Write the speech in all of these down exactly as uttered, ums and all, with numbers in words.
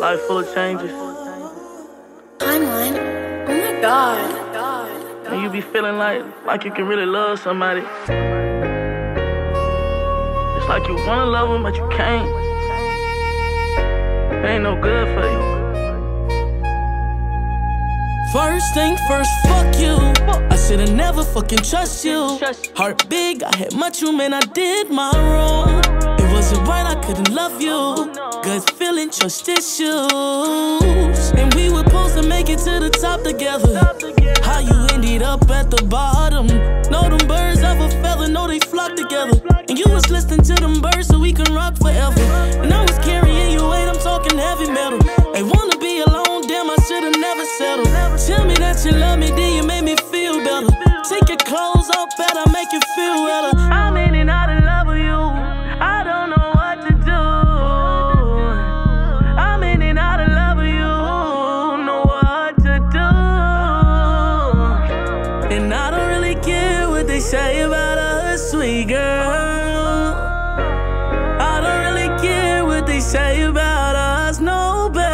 Life full of changes. Timeline. Oh my god. And you be feeling like like you can really love somebody. It's like you wanna love them, but you can't. It ain't no good for you. First thing first, fuck you. I should've never fucking trust you. Heart big, I had much room and I did my wrong. It wasn't right, I couldn't love you. Gut feeling, trust issues. And we were supposed to make it to the top together. How you ended up at the bottom? Know them birds of a feather, know they flock together. And you was listening to them birds so we can rock forever. And I was carrying your weight, I'm talking heavy metal. They wanna be alone, damn, I should've never settled. Tell me that you love me, then you make me feel better. Take your clothes off, better make you feel better. I'm in and out of love with you. I don't know what to do. I'm in and out of love with you. Know what to do. And I don't really care what they say about us, sweet girl. I don't really care what they say about us, no, babe.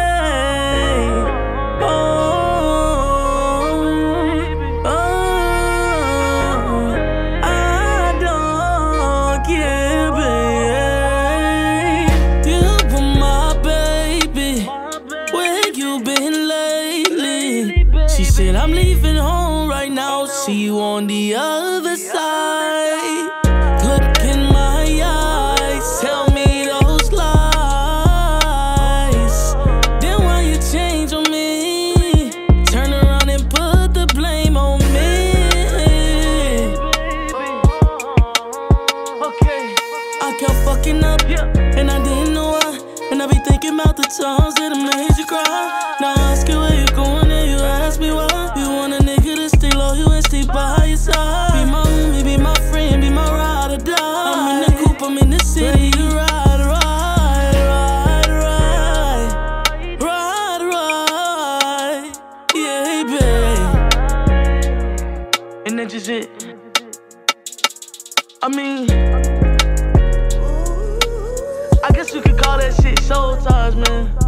She said, I'm leaving home right now, see you on the other side. Look in my eyes, tell me those lies. Then why you change on me? Turn around and put the blame on me. Okay. I kept fucking up, and I didn't know why. And I be thinking about the times that I made you cry. Now I ask you where you going and you ask me why. You want a nigga to stay loyal and stay by your side. Be my homie, be my friend, be my ride or die. I'm in the coupe, I'm in the city. You ride, ride, ride, ride. Ride, ride. Yeah, babe. And that's just it. I mean, I guess you could call that shit soul ties, man.